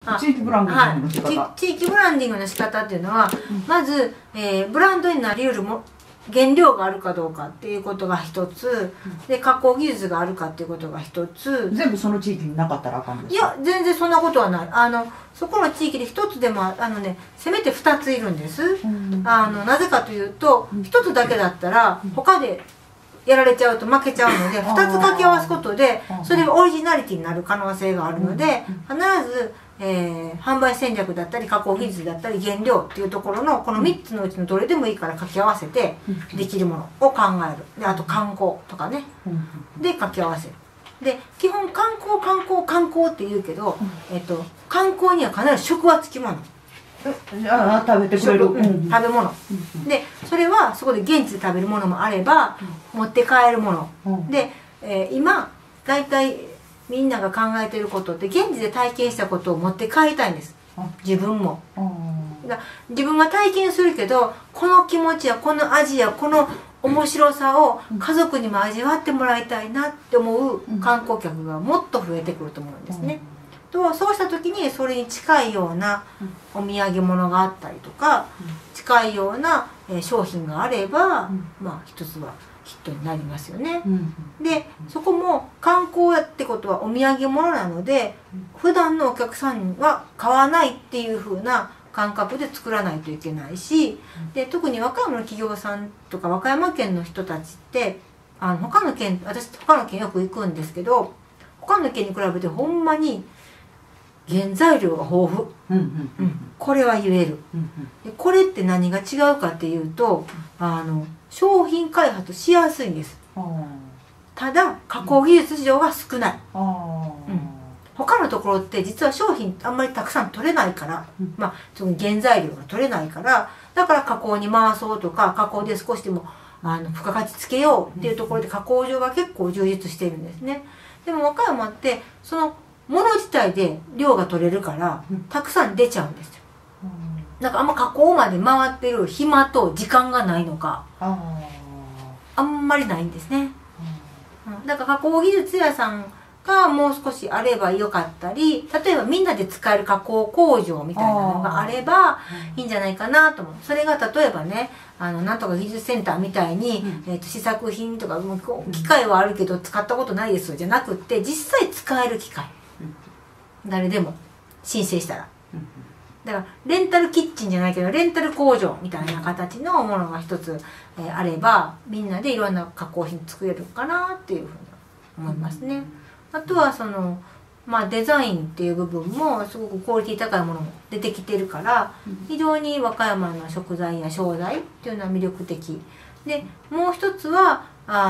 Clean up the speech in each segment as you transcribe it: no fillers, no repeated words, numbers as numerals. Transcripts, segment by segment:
地域ブランディングの仕方、 地域ブランディングの仕方っていうのは、まず、ブランドになりうる原料があるかどうかっていうことが一つで、加工技術があるかっていうことが一つ。 全部その地域になかったらあかんですか？ いや、全然そんなことはない。そこの地域で一つでもせめて二ついるんです。なぜかというと、一つだけだったら他でやられちゃうと負けちゃうので、二つ掛け合わすことでそれがオリジナリティになる可能性があるので、必ず販売戦略だったり加工技術だったり原料っていうところのこの3つのうちのどれでもいいから掛け合わせてできるものを考える。で、あと観光とかね、で掛け合わせる。で、基本観光って言うけど、観光には必ず食はつきもの。 食べてくれる、 食べ物で、それはそこで現地で食べるものもあれば持って帰るもので、今大体みんなが考えてることって現地で体験したことを持って帰りたいんです。自分も自分が体験するけど、この気持ちやこの味やこの面白さを家族にも味わってもらいたいなって思う観光客がもっと増えてくると思うんですね。そうした時にそれに近いようなお土産物があったりとか、近いような商品があれば、まあ一つはヒットになりますよね。で、そこも観光やってことはお土産物なので、普段のお客さんは買わないっていう風な感覚で作らないといけないし、で、特に和歌山の企業さんとか和歌山県の人たちって私他の県よく行くんですけど、他の県に比べてほんまに原材料が豊富、これは言える。で、これって何が違うかっていうと、商品開発しやすいんです。ただ加工技術上が少ない。他のところって実は商品あんまりたくさん取れないから、まあその原材料が取れないから、だから加工に回そうとか、加工で少しでも付加価値つけようっていうところで加工場が結構充実しているんですね。でも和歌山ってその物自体で量が取れるからたくさん出ちゃうんですよ。なんかあんま加工まで回ってる暇と時間がないのか、あんまりないんですね。だから加工技術屋さんがもう少しあればよかったり、例えばみんなで使える加工工場みたいなのがあればいいんじゃないかなと思う。それが例えばね、なんとか技術センターみたいに、試作品とか機械はあるけど使ったことないですじゃなくって、実際使える機械、誰でも申請したら、だからレンタルキッチンじゃないけどレンタル工場みたいな形のものが一つ、あればみんなでいろんな加工品作れるかなっていうふうに思いますね。あとはデザインっていう部分もすごくクオリティ高いものも出てきてるから、非常に和歌山の食材や商材っていうのは魅力的で、もう一つは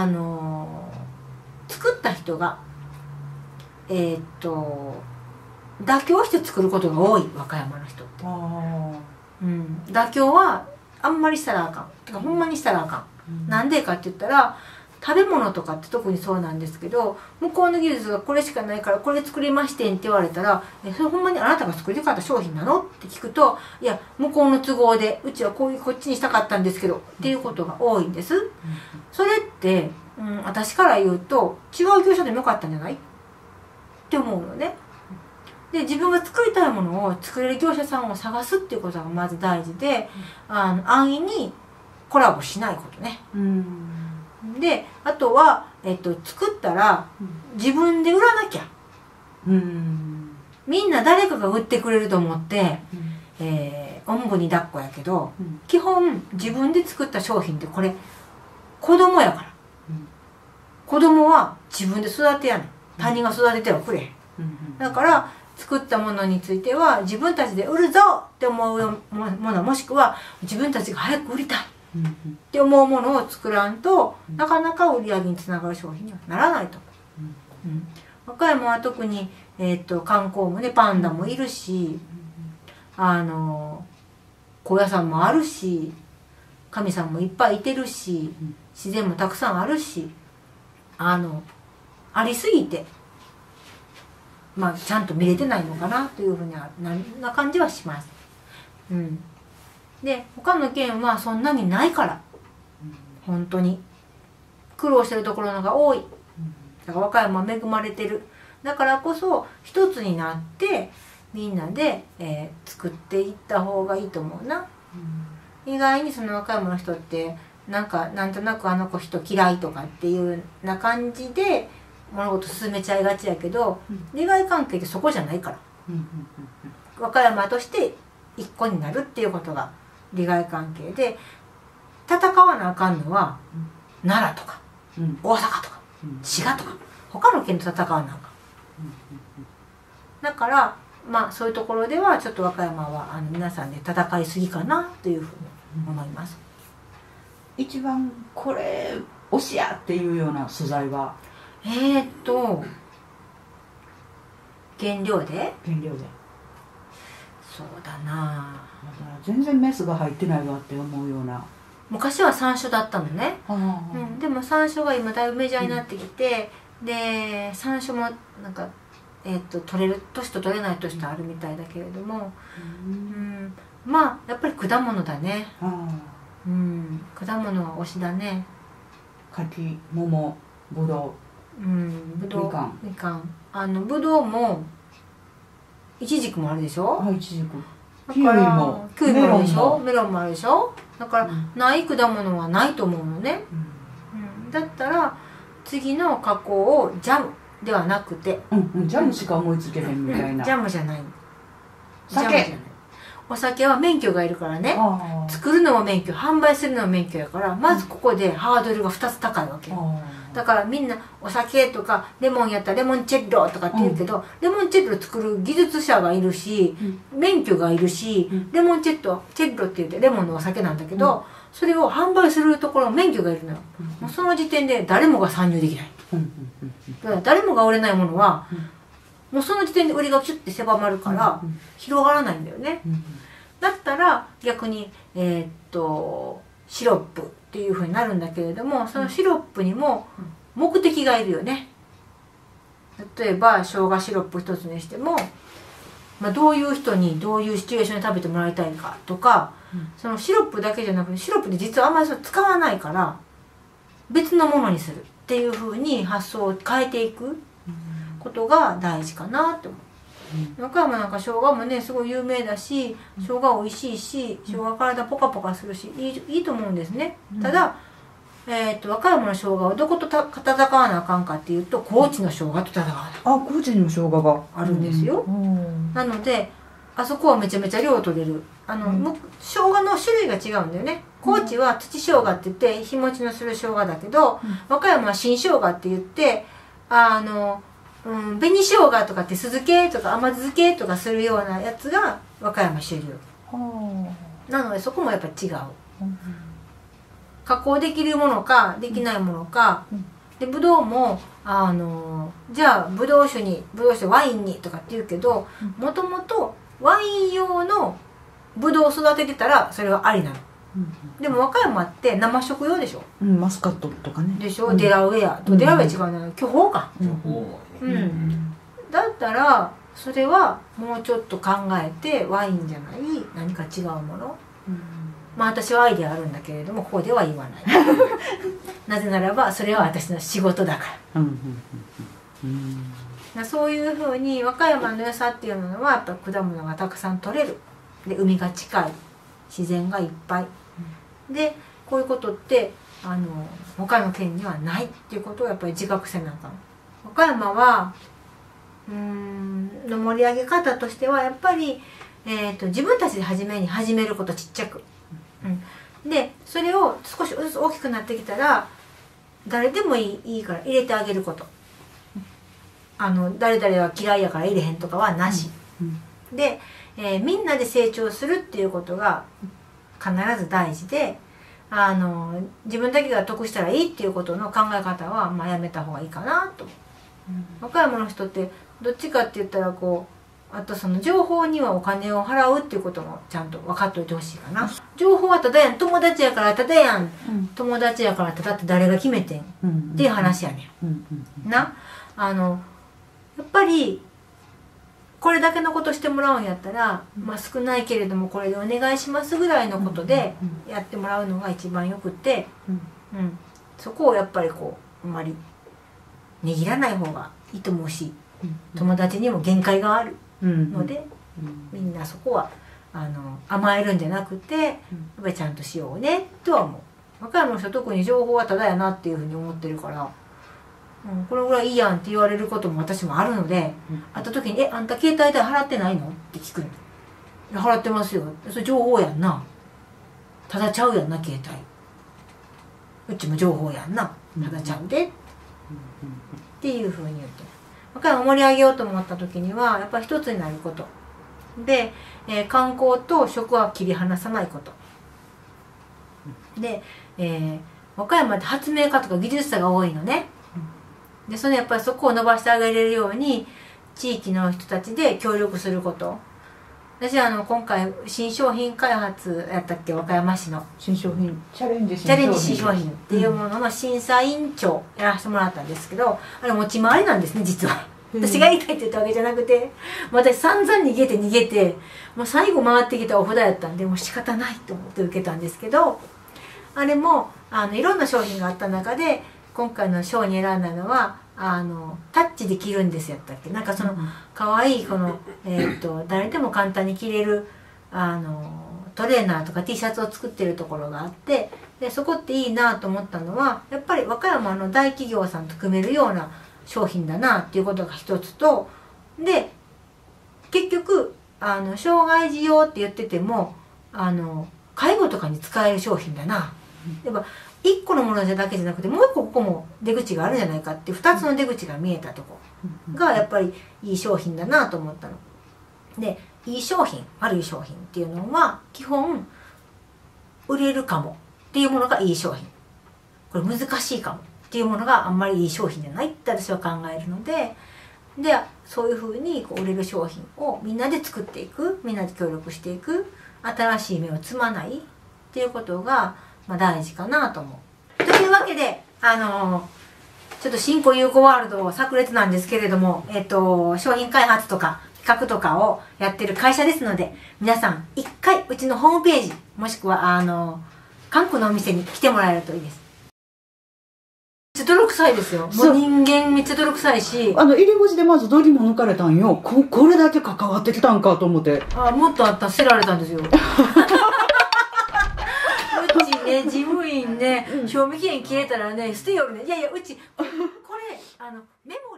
作った人が妥協して作ることが多い、和歌山の人って。妥協はあんまりしたらあかん。てかほんまにしたらあかん。なんでかって言ったら、食べ物とかって特にそうなんですけど、向こうの技術がこれしかないからこれ作りましてんって言われたら、それほんまにあなたが作りたかった商品なのって聞くと、いや向こうの都合でうちはこっちにしたかったんですけどっていうことが多いんです。それって、私から言うと違う業者でもよかったんじゃないって思うのね。で、自分が作りたいものを作れる業者さんを探すっていうことがまず大事で、安易にコラボしないことね。で、あとは、作ったら自分で売らなきゃ。みんな誰かが売ってくれると思って、おんぶに抱っこやけど、基本自分で作った商品ってこれ子供やから、子供は自分で育てやねん。他人が育ててはくれへん。だから作ったものについては自分たちで売るぞって思うもの、もしくは自分たちが早く売りたいって思うものを作らんと、なかなか売り上げにつながる商品にはならないと。和歌山は特に、観光もね、パンダもいるし、高野山もあるし、神さんもいっぱいいてるし、自然もたくさんあるし、ありすぎて、ちゃんと見れてないのかなというふうな感じはします。で、他の県はそんなにないから、本当に苦労してるところのが多い。だから和歌山は恵まれてる。だからこそ一つになって、 みんなで、作っていった方がいいと思うな。意外にその若い者の人ってなんとなくあの子人嫌いとかっていうな感じで物事進めちゃいがちやけど、利害関係ってそこじゃないから、和歌山として一個になるっていうことが利害関係で、戦わなあかんのは奈良とか大阪とか滋賀とか他の県と戦わなあかん。だからまあそういうところではちょっと和歌山は皆さんで戦いすぎかなというふうに思います。 一番これ推しやっていうような素材は原料でそうだな、 全然メスが入ってないわって思うような。 昔は山椒だったのね、でも山椒が今だいぶメジャーになってきて、で山椒もなんか取れる年と取れない年とあるみたいだけれども、まあやっぱり果物だね。果物は推しだね。 柿、桃、ぶどう、 ぶどう、みかん、ぶどうもいちじくもあるでしょ。 いちじく。 キウイもあるでしょ。メロンもあるでしょ。だからない果物はないと思うのね。だったら次の加工をジャムではなくて、 ジャムしか思いつけへんみたいな。 ジャムじゃない。お酒は免許がいるからね。作るのも免許、販売するのも免許やから、まずここでハードルが2つ高いわけ。だからみんなお酒とかレモンやったらレモンチェッロとかって言うけど、レモンチェッロ作る技術者がいるし、免許がいるし、レモンチェッロって言ってレモンのお酒なんだけど、それを販売するところ免許がいるのよ。もうその時点で誰もが参入できない。だから誰もが売れないものは、もうその時点で売りがキュッて狭まるから広がらないんだよね。だったら逆にシロップっていうふうになるんだけれども、そのシロップにも目的がいるよね。例えば生姜シロップ一つにしても、どういう人にどういうシチュエーションで食べてもらいたいかとか、そのシロップだけじゃなくてシロップで実はあんまりそれ使わないから別のものにするっていうふうに発想を変えていくことが大事かなと思う。和歌山なんか生姜もねすごい有名だし、生姜美味しいし、生姜体ポカポカするしいいと思うんですね。ただ、和歌山の生姜はどこと戦わなあかんかっていうと、高知の生姜と戦わな高知にも生姜があるんですよ。なのであそこはめちゃめちゃ量取れる。生姜の種類が違うんだよね。高知は土生姜って言って日持ちのする生姜だけど、和歌山は新生姜って言って紅生姜とかって酢漬けとか甘酢漬けとかするようなやつが和歌山主流なので、そこもやっぱ違う。加工できるものかできないものか、でブドウもじゃあブドウ酒ワインにとかって言うけど、もともとワイン用のブドウを育ててたらそれはありなの。でも和歌山って生食用でしょ。 マスカットとかね。 でしょ。デラウェア違うな、巨峰か。だったらそれはもうちょっと考えて、ワインじゃない何か違うもの、私はアイデアあるんだけれどもここでは言わないなぜならばそれは私の仕事だから、そういうふうに和歌山の良さっていうのはやっぱ果物がたくさん取れる、で海が近い、自然がいっぱい、でこういうことって他の県にはないっていうことをやっぱり自覚せなあかん。和歌山はの盛り上げ方としてはやっぱり、自分たちで始めること、ちっちゃく、でそれを少しずつ大きくなってきたら誰でもいいから入れてあげること、誰々は嫌いやから入れへんとかはなし、で、みんなで成長するっていうことが必ず大事で、自分だけが得したらいいっていうことの考え方はやめた方がいいかなと思う。和歌山の人ってどっちかって言ったらあとその情報にはお金を払うっていうこともちゃんと分かっといてほしいかな。情報はただやん、友達やからただやん、友達やからただって誰が決めてん、っていう話やねん。やっぱりこれだけのことしてもらうんやったら、少ないけれどもこれでお願いしますぐらいのことでやってもらうのが一番よくて、そこをやっぱりあんまりねぎらない方がいいと思うし、友達にも限界があるので、 みんなそこは甘えるんじゃなくてやっぱりちゃんとしようねとは思う。和歌山の人特に情報はただやなっていうふうに思ってるから、これぐらいいいやんって言われることも私もあるので、会った時に「あんた携帯代払ってないの?」って聞くんだ。払ってますよ。それ情報やんな。ただちゃうやんな携帯。うちも情報やんな。ただちゃうで。っていうふうに言って。和歌山盛り上げようと思った時にはやっぱり一つになること。で、観光と食は切り離さないこと。で、和歌山って発明家とか技術者が多いのね。でそれやっぱりそこを伸ばしてあげれるように地域の人たちで協力すること。私今回新商品開発やったっけ、和歌山市の新商品チャレンジ新商品っていうものの審査委員長やらせてもらったんですけど、あれ持ち回りなんですね実は。私が言いたいって言ったわけじゃなくて、私散々逃げてもう最後回ってきたお札やったんでもう仕方ないと思って受けたんですけど、あれもいろんな商品があった中で今回の賞に選んだのはタッチで着るんですやったっけ、なんかその可愛いこの誰でも簡単に着れるトレーナーとか T シャツを作ってるところがあって、でそこっていいなと思ったのはやっぱり和歌山の大企業さんと組めるような商品だなっていうことが一つと、で結局障害児用って言ってても介護とかに使える商品だな。やっぱ1個のものだけじゃなくてもう1個ここも出口があるんじゃないかって2つの出口が見えたとこがやっぱりいい商品だなと思ったの。でいい商品悪い商品っていうのは基本売れるかもっていうものがいい商品、これ難しいかもっていうものがあんまりいい商品じゃないって私は考えるので、そういうふうに売れる商品をみんなで作っていく、みんなで協力していく、新しい芽を摘まないっていうことが大事かなと思う。というわけでちょっと新古優子ワールド炸裂なんですけれども、商品開発とか企画とかをやってる会社ですので、皆さん一回うちのホームページもしくは関空のお店に来てもらえるといいです。めっちゃ泥臭いですよ。もう人間めっちゃ泥臭いし、 入り口でまずドリも抜かれたんよ。これだけ関わってきたんかと思って。 もっとあったら捨てられたんですよ。うちね、事務員ね、賞味期限切れたらね捨てよるね。いやいや、うちこれメモ